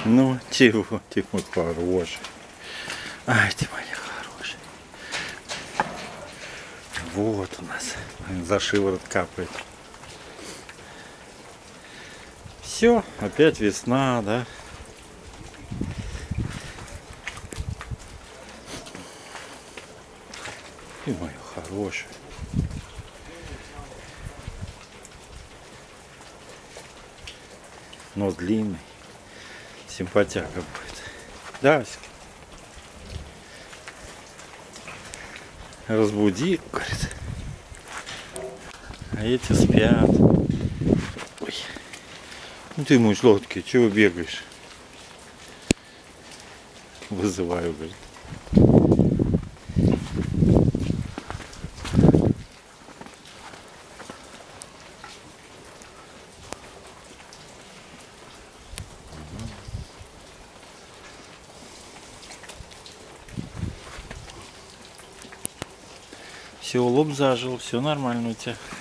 Ну, чего ты мой хороший. Ай, ты моя хорошая. Вот у нас за шиворот капает. Все, опять весна, да? Ты моя хорошая. Нос длинный. Симпатяга будет. Да, Аська? Разбуди, говорит. А эти спят. Ой. Ну ты мой сладкий, чего бегаешь? Вызываю, говорит. Все, лоб зажил, все нормально у тебя.